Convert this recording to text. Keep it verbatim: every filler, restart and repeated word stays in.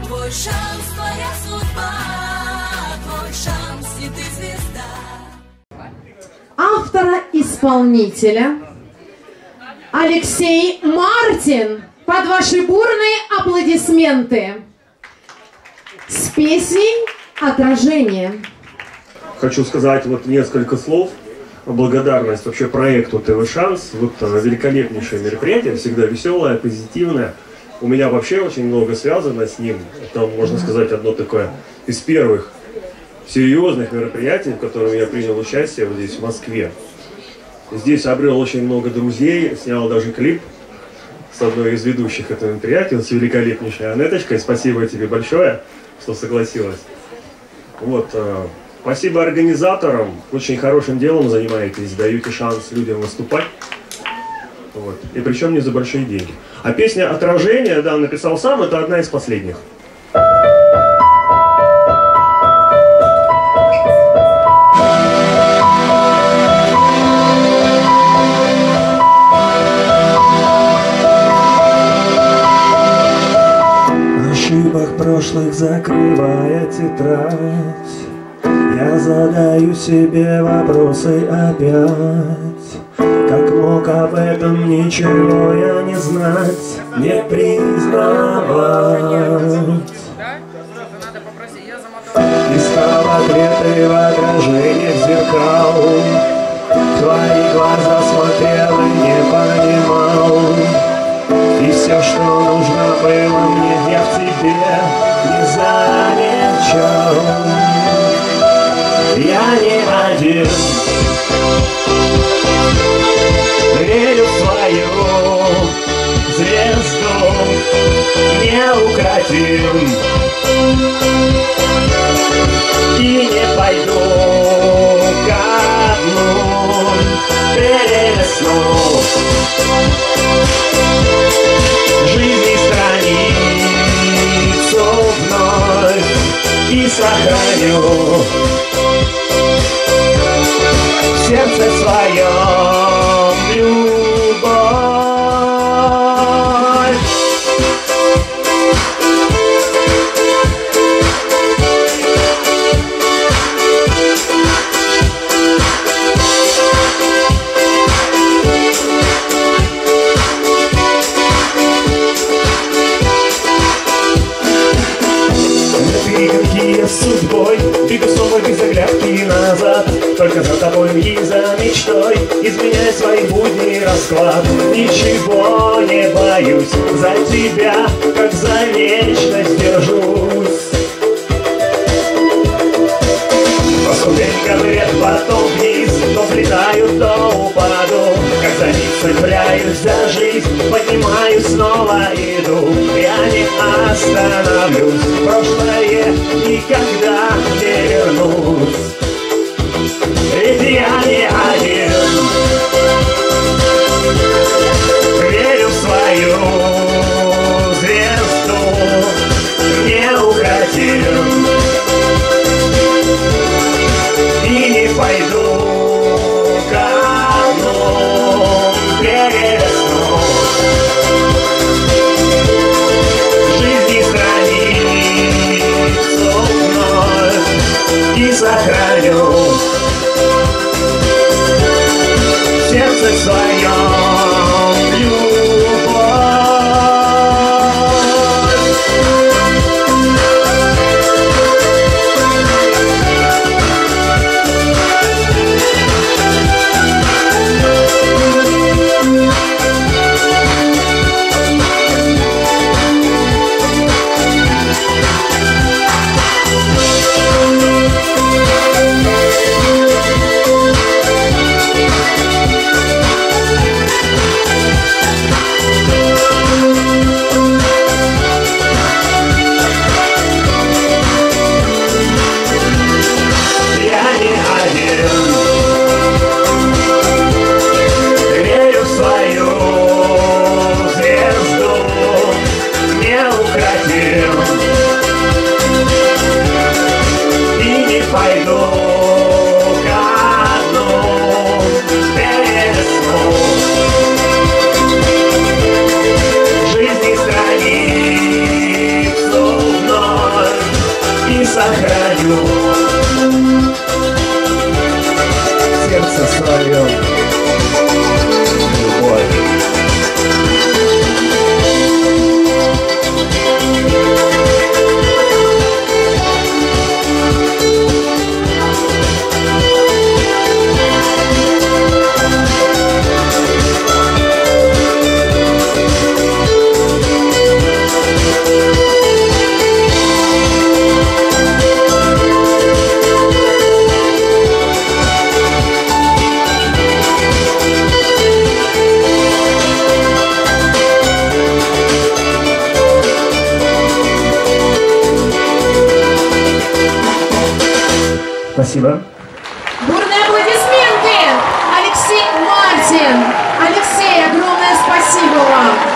Твой шанс, твоя судьба, твой шанс, и ты звезда. Автора-исполнителя Алексей Мартин. Под ваши бурные аплодисменты. С песней «Отражение». Хочу сказать вот несколько слов. Благодарность вообще проекту ТВ Шанс. Вот великолепнейшее мероприятие, всегда веселое, позитивное. У меня вообще очень много связано с ним. Это, можно сказать, одно такое из первых серьезных мероприятий, в котором я принял участие вот здесь, в Москве. Здесь обрел очень много друзей, снял даже клип с одной из ведущих этого мероприятия, с великолепнейшей Анеточкой. Спасибо тебе большое, что согласилась. Вот, э, спасибо организаторам, очень хорошим делом занимаетесь, даете шанс людям выступать. Вот. И причем не за большие деньги. А песня «Отражение», да, написал сам, это одна из последних. Ошибок прошлых закрывая тетрадь, я задаю себе вопросы опять. Как мог об этом ничего я не знать, не признавать. Искал ответы в отражениях зеркал, твои глаза смотрел и не понимал. И все, что нужно было мне, я в тебе не замечал. Я не один, верю в свою звезду, неукротим, и не пойду ко дну, перелесну жизни страницу вновь и сохраню в сердце своем любовь. С судьбой, двигаю снова без оглядки назад. Только за тобой и за мечтой изменяй свои будни расклад. Ничего не боюсь, за тебя, как за вечность держусь. То ступенька вверх, потом вниз, то взлетаю, то упаду. Как за них цепляюсь за жизнь, поднимаюсь, снова иду. Я не остановлюсь, прошлое никогда не вернусь. Ведь я не один, верю в свою звезду, неукротим, и не пойду ко дну, перелесну жизни страницу вновь и сохраню в сердце своем любовь. сохраню сердце свое. Любовь. Спасибо. Бурные аплодисменты! Алексей Мартин! Алексей, огромное спасибо вам!